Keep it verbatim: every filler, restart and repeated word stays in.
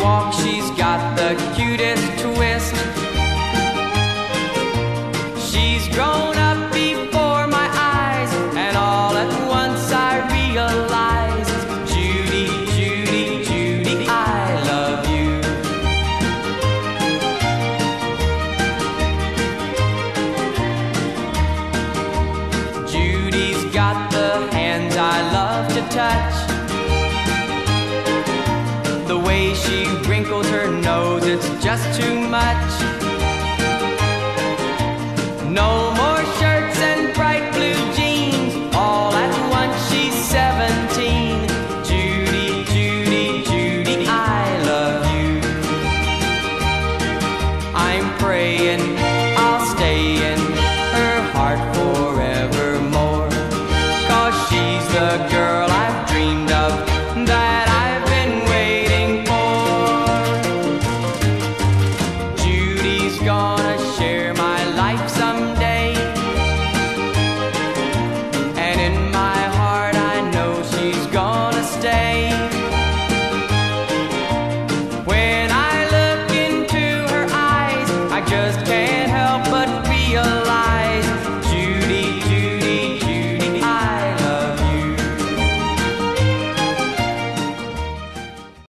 walk, she's got the cutest twist. She's grown up before my eyes, and all at once I realize, Judy, Judy, Judy, I love you. Judy's got the hands I love to touch. The way she wrinkles her nose, it's just too much. No more